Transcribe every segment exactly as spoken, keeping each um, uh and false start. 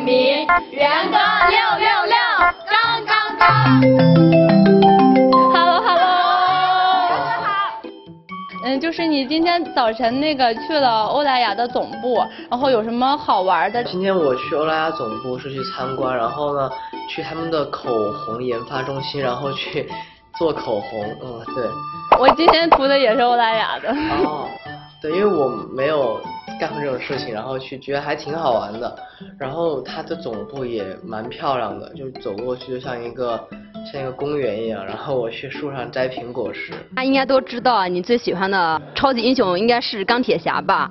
名，元哥六六六，刚刚刚。 Hello Hello， 好。嗯，就是你今天早晨那个去了欧莱雅的总部，然后有什么好玩的？ 今天我去欧莱雅总部是去参观，然后呢，去他们的口红研发中心，然后去做口红。嗯，对。 我今天涂的也是欧莱雅的。 哦，对，因为我没有干过这种事情，然后去觉得还挺好玩的。然后它的总部也蛮漂亮的，就走过去就像一个像一个公园一样。然后我去树上摘苹果时， 大家应该都知道，你最喜欢的超级英雄应该是钢铁侠吧？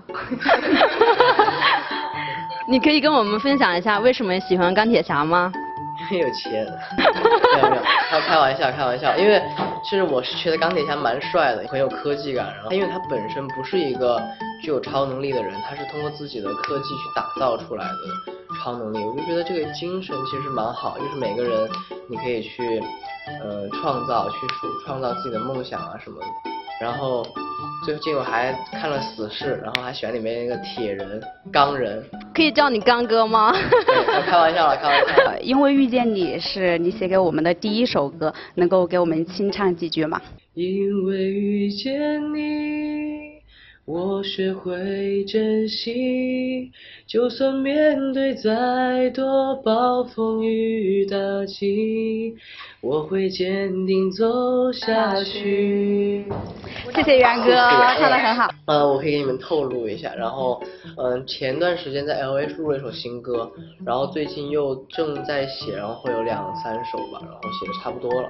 你可以跟我们分享一下为什么喜欢钢铁侠吗？ 因为有钱。没有没有，开开玩笑开玩笑，因为其实我是觉得钢铁侠蛮帅的，很有科技感。然后因为他本身不是一个具有超能力的人，他是通过自己的科技去打造出来的超能力。我就觉得这个精神其实蛮好，就是每个人你可以去呃创造，去创造自己的梦想啊什么的。然后最近我还看了死侍，然后还喜欢里面那个铁人钢人。 可以叫你刚哥吗？ 对，开玩笑了，开玩笑了。 因为遇见你是你写给我们的第一首歌，能够给我们清唱几句吗？ 因为遇见你，我学会珍惜，就算面对再多暴风雨打击，我会坚定走下去。 谢谢元哥，唱得很好。 呃，我可以给你们透露一下，然后，嗯、呃，前段时间在 L A 录了一首新歌，然后最近又正在写，然后会有两三首吧，然后写的差不多了。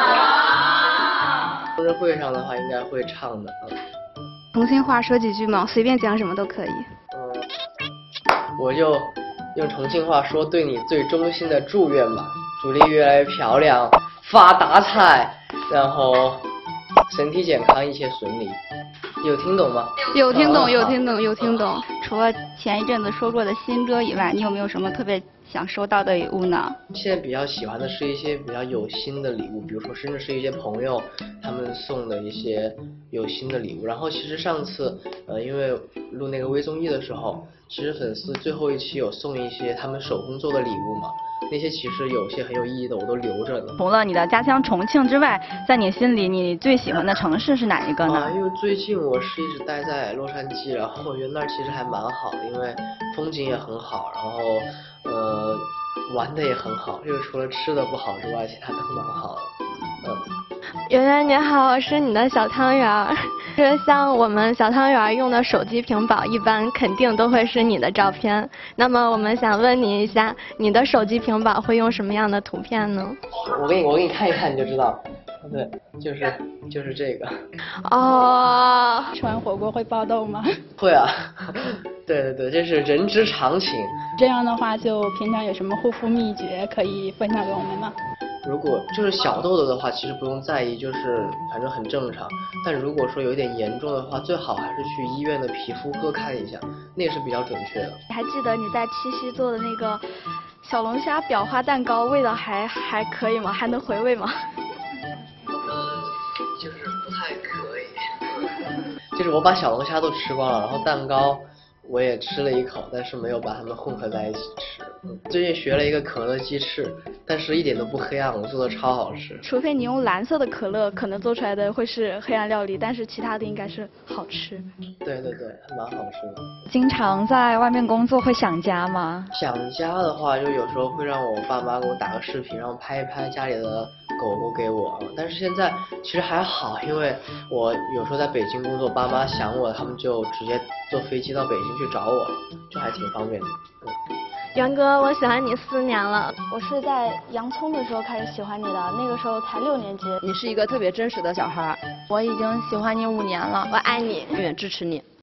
生日会上的话，应该会唱的。嗯。 重庆话说几句嘛，随便讲什么都可以。 嗯，我就用重庆话说对你最衷心的祝愿吧，祝你越来越漂亮，发大财，然后身体健康，一切顺利。有听懂吗？ 有听懂，有听懂，有听懂。除了前一阵子说过的新歌以外，你有没有什么特别想收到的礼物呢？ 现在比较喜欢的是一些比较有心的礼物，比如说甚至是一些朋友他们送的一些有心的礼物。然后其实上次呃因为录那个微综艺的时候，其实粉丝最后一期有送一些他们手工做的礼物嘛，那些其实有些很有意义的我都留着呢。 除了你的家乡重庆之外，在你心里你最喜欢的城市是哪一个呢？ 啊，因为最近我是一直待在洛杉矶，然后我觉得那儿其实还蛮好的，因为风景也很好，然后呃玩的也很好，就是除了吃的不好之外，其他都蛮好的。嗯。 圆圆你好，我是你的小汤圆。就是像我们小汤圆用的手机屏保，一般肯定都会是你的照片。那么我们想问你一下，你的手机屏保会用什么样的图片呢？ 我给你，我给你看一看你就知道。对，就是就是这个。 哦。 吃完火锅会爆痘吗？ 会啊。对对对，这是人之常情。 这样的话，就平常有什么护肤秘诀可以分享给我们吗？ 如果就是小痘痘的话，其实不用在意，就是反正很正常。但如果说有一点严重的话，最好还是去医院的皮肤科看一下，那个是比较准确的。 还记得你在七夕做的那个小龙虾裱花蛋糕，味道还还可以吗？还能回味吗？ 呃，就是不太可以。就是我把小龙虾都吃光了，然后蛋糕我也吃了一口，但是没有把它们混合在一起吃。嗯，最近学了一个可乐鸡翅，但是一点都不黑暗，我做的超好吃。 除非你用蓝色的可乐，可能做出来的会是黑暗料理，但是其他的应该是好吃。 对对对，还蛮好吃的。 经常在外面工作会想家吗？ 想家的话，就有时候会让我爸妈给我打个视频，然后拍一拍家里的狗狗给我。但是现在其实还好，因为我有时候在北京工作，爸妈想我，他们就直接坐飞机到北京去找我，就还挺方便的。嗯。 元哥，我喜欢你四年了。 我是在洋葱的时候开始喜欢你的，那个时候才六年级。 你是一个特别真实的小孩。 我已经喜欢你五年了， 我爱你， 永远支持你。